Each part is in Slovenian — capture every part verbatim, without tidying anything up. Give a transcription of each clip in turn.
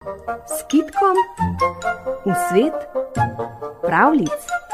s kitkom v svet pravljic.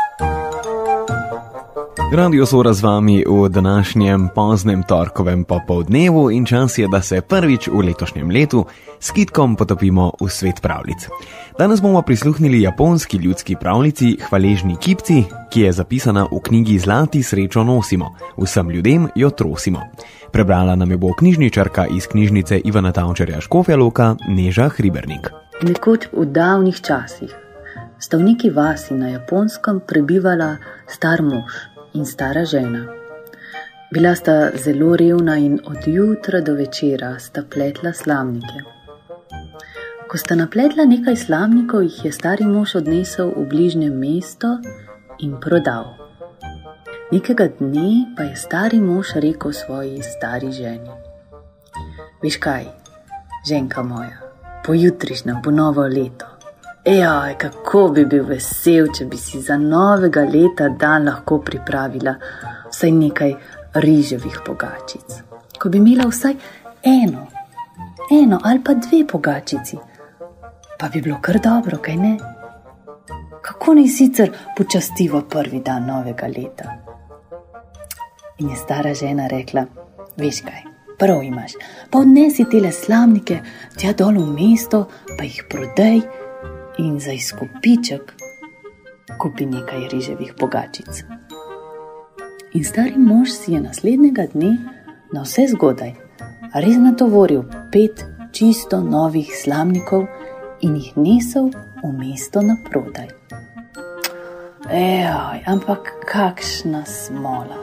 Radio Sora z vami v današnjem poznem torkovem popoldnevu in čas je, da se prvič v letošnjem letu s kitkom potopimo v svet pravljic. Danes bomo prisluhnili japonski ljudski pravljici Hvaležni kipci, ki je zapisana v knjigi Zlati srečo nosimo, vsem ljudem jo trosimo. Prebrala nam jo bo knjižničarka iz knjižnice Ivana Tavčarja Škofja Loka, Neža Hribernik. Nekoč v davnih časih sta v neki vasi na Japonskem prebivala star mož in stara žena. Bila sta zelo revna in od jutra do večera sta pletla slamnike. Ko sta napletla nekaj slamnikov, jih je stari mož odnesel v bližnje mesto in prodal. Nekega dne pa je stari mož rekel svoji stari ženi: Veš kaj, ženka moja, pojutrišnjem bo novo leto. Ejaj, kako bi bil vesel, če bi si za novega leta dan lahko pripravila vsaj nekaj riževih pogačic. Ko bi imela vsaj eno, eno ali pa dve pogačici, pa bi bilo kar dobro, kaj ne? Kako naj sicer počastiva prvi dan novega leta? In je stara žena rekla: Veš kaj, prav imaš, pa odnesi tele slamnike tja dol v mesto, pa jih prodaj in za izkupiček kupi nekaj riževih pogačic. In stari mož si je naslednjega dne na vse zgodaj res natovoril pet čisto novih slamnikov in jih nesel v mesto na prodaj. Ejaj, ampak kakšna smola!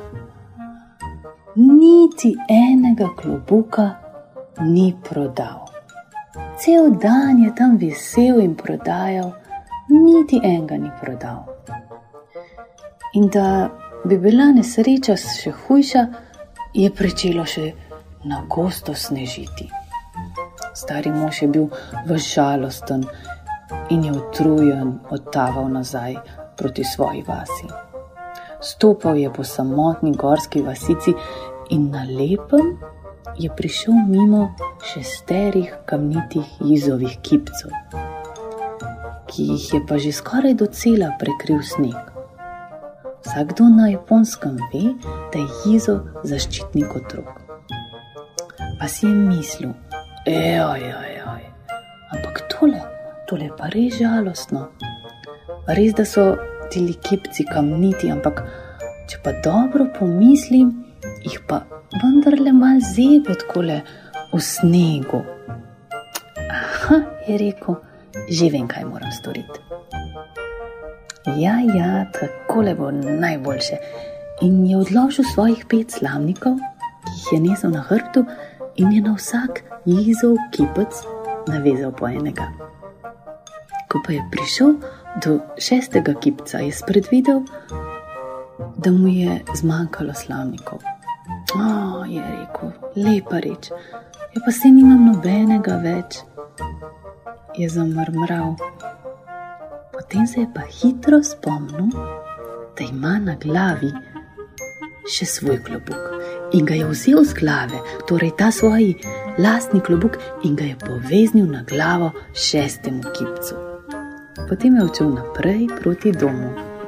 Niti enega klobuka ni prodal. Cel dan je tam visel in prodajal, niti enega ni prodal. In da bi bila nesreča še hujša, je pričelo še na gosto snežiti. Stari mož je bil ves žalosten in je utrujen odtaval nazaj proti svoji vasi. Stopal je po samotni gorski vasici in na lepem je prišel mimo šesterih kamnitih jizovih kipcev, ki jih je pa že skoraj docela prekril sneg. Vsakdo na Japonskem ve, da je jizo zaščitnik otrok. Pa si je mislil: Ejaj, ejaj, ampak tole, tole je pa res žalostno. Res, da so tili kipci kamniti, ampak če pa dobro pomislim, jih pa vendarle malo zebe takole v snegu. Aha, je rekel, že vem, kaj moram storiti. Ja, ja, takole bo najboljše. In je odložil svojih pet slamnikov, ki jih je nesel na hrbtu, in je na vsak jizov kipec navezal po enega. Ko pa je prišel do šestega kipca, je spredvidel, da mu je zmanjkalo slamnikov. O, je rekel, lepa reč, ja pa se nimam nobenega več. Je zamrmral. Potem se je pa hitro spomnil, da ima na glavi še svoj klobuk in ga je vzel z glave, torej ta svoj lastni klobuk, in ga je poveznil na glavo šestemu kipcu. Potem je odšel naprej proti domu.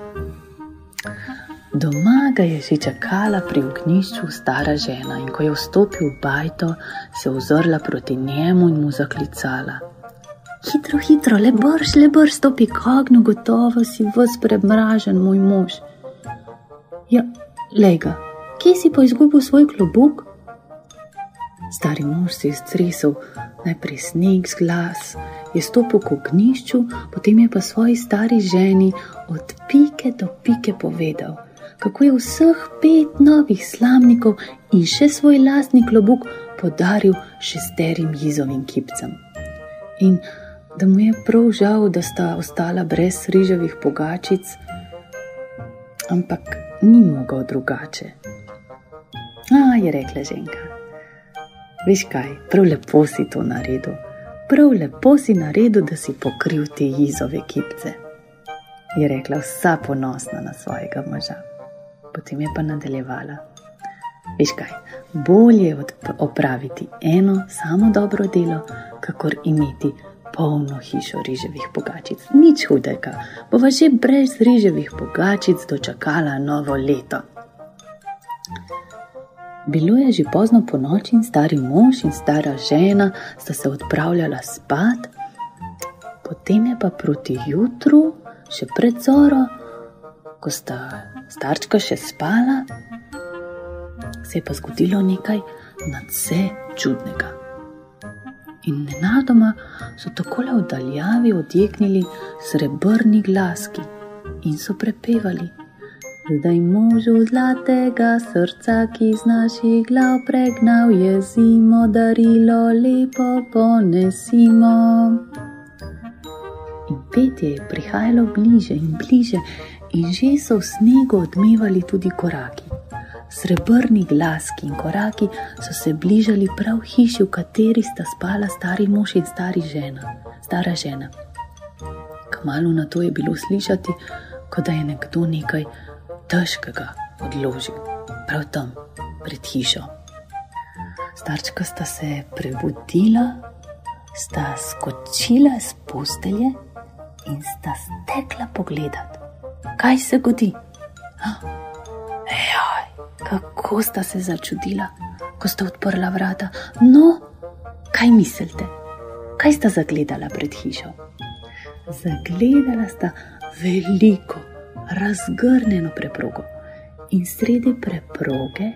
Doma ga je že čakala pri ognjišču stara žena in ko je vstopil v bajto, se je ozrla proti njemu in mu zaklicala: Hitro, hitro, le brž, le brž, stopi k ognju, gotovo si ves premražen, moj mož. Ja, lej ga, kje si pa izgubil svoj klobuk? Stari mož se je stresel najprej sneg z glas, je stopil k ognjišču, potem je pa svoji stari ženi od pike do pike povedal, kako je vseh pet novih slamnikov in še svoj lastni klobuk podaril šesterim jizovim kipcem. In da mu je prav žal, da sta ostala brez riževih pogačic, ampak ni mogel drugače. A, je rekla ženka, veš kaj, prav lepo si to naredil, prav lepo si naredil, da si pokril te jizove kipce, je rekla vsa ponosna na svojega moža. Potem je pa nadaljevala: Veš kaj, bolje je opraviti eno samo dobro delo, kakor imeti polno hišo riževih pogačic. Nič hudega, bova že brez riževih pogačic dočakala novo leto. Bilo je že pozno ponoči in stari mož in stara žena sta se odpravljala spat, potem je pa proti jutru, še pred zoro, ko sta starčka še spala, se je pa zgodilo nekaj nadvse čudnega. In nenadoma so takole v daljavi odjeknili srebrni glaski in so prepevali: zdaj možu zlatega srca, ki z naših glav pregnal je zimo, darilo lepo ponesimo. In petje je prihajalo bliže in bliže in že so v snegu odmevali tudi koraki. Srebrni glaski in koraki so se bližali prav hiši, v kateri sta spala stari mož in stari žena, stara žena. Kmalu na to je bilo slišati, kot da je nekdo nekaj težkega odložil, prav tam, pred hišo. Starčka sta se prebudila, sta skočila z postelje in sta stekla pogledat, kaj se godi. Ejaj, kako sta se začudila, ko sta odprla vrata. No, kaj mislite? Kaj sta zagledala pred hišo? Zagledala sta veliko, razgrnjeno preprogo in sredi preproge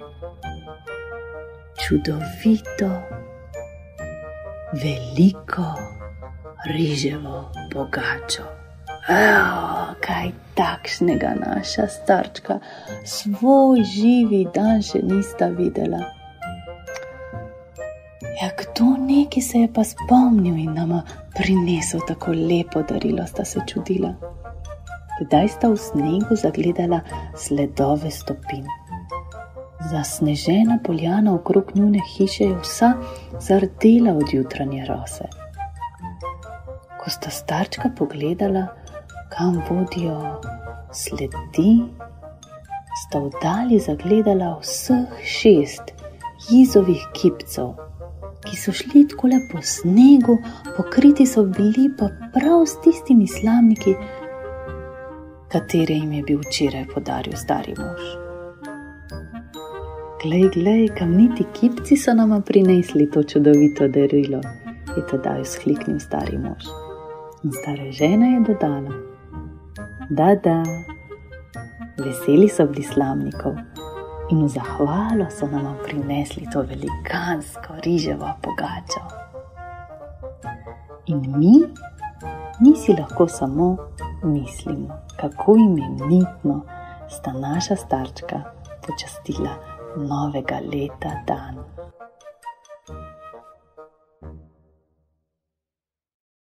čudovito, veliko riževo pogačo. Evo, kaj takšnega naša starčka svoj živi dan še nista videla. Ja, kdo neki se je pa spomnil in nama prinesel tako lepo darilo, sta se čudila. Kdaj sta v snegu zagledala sledove stopin. Zasnežena poljana okrog njune hiše je vsa zardela od jutranje rose. Ko sta starčka pogledala, kam vodijo sledi, sta v dalji zagledala vseh šest jizovih kipcev, ki so šli takole po snegu, pokriti so bili pa prav s tistimi slamniki, katere jim je bil včeraj podaril stari mož. Glej, glej, kamniti kipci so nama prinesli to čudovito darilo, je tedaj vzkliknil stari mož. In stara žena je dodala: da, da, veseli so bili slamnikov in v zahvalo so nama prinesli to velikansko riževo pogačo. In mi, mi si lahko samo mislimo, kako imenitno sta naša starčka počastila novega leta dan.